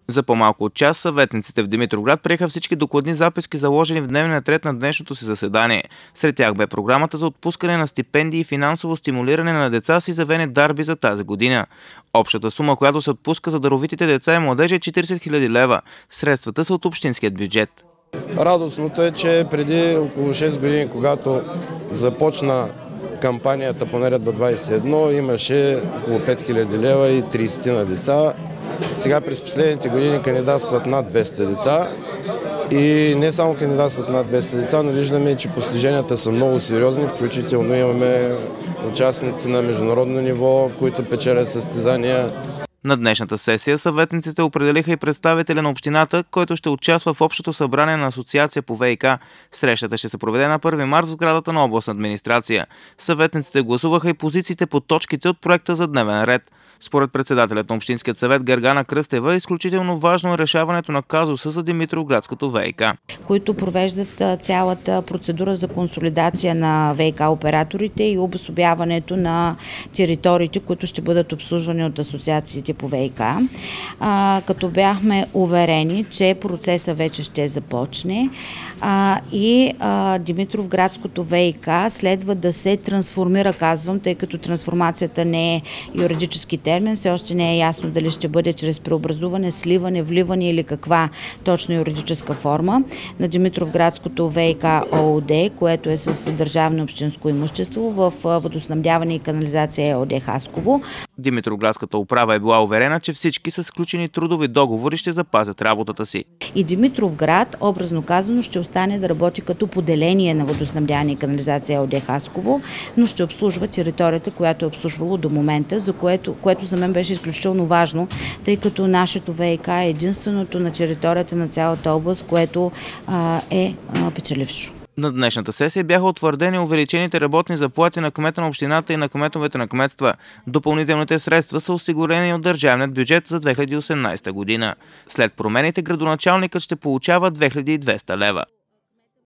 За по-малко от час съветниците в Димитровград приеха всички докладни записки, заложени в дневния ред на днешното си заседание. Сред тях бе програмата за отпускане на стипендии и финансово стимулиране на деца с изявени дарби за тази година. Общата сума, която се отпуска за даровитите деца и младежи е 40 000 лева. Средствата са от общинският бюджет. Радостното е, че преди около 6 години, когато започна кампанията по Наредба 21, имаше около 5000 лева и 30 на деца. Сега през последните години кандидатстват над 200 деца и не само кандидатстват над 200 деца, но виждаме, че постиженията са много сериозни, включително имаме участници на международно ниво, които печелят състезания. На днешната сесия съветниците определиха и представителя на общината, който ще участва в общото събрание на асоциация по ВиК. Срещата ще се проведе на 1 март в сградата на областна администрация. Съветниците гласуваха и позициите по точките от проекта за дневен ред. Според председателят на Общинският съвет Гергана Кръстева, изключително важно е решаването на казуса за Димитровградското ВиК. Които провеждат цялата процедура за консолидация на ВиК операторите и обособяването на териториите, които ще бъдат обслужвани от асоциациите по ВиК. Като бяхме уверени, че процесът вече ще започне и Димитровградското ВиК следва да се трансформира, казвам, тъй като трансформацията не е юридически термин, все още не е ясно дали ще бъде чрез преобразуване, сливане, вливане или каква точно юридическа форма на Димитровградското ВиК ООД, което е с държавно общинско имущество в водоснабдяване и канализация ЕОД Хасково. Димитровградската управа е била уверена, че всички са сключени трудови договори ще запазят работата си. И Димитровград, образно казано, ще остане да работи като поделение на водоснабдяване и канализация ЕОД Хасково, но ще обслужва територията, която е обслужвало до момента, за което за мен беше изключително важно, тъй като нашето ВиК е единственото на територията на цялата област, което е печелившо. На днешната сесия бяха утвърдени увеличените работни заплати на кмета на общината и на кметовете на кметства. Допълнителните средства са осигурени от държавният бюджет за 2018 година. След промените градоначалникът ще получава 2200 лева.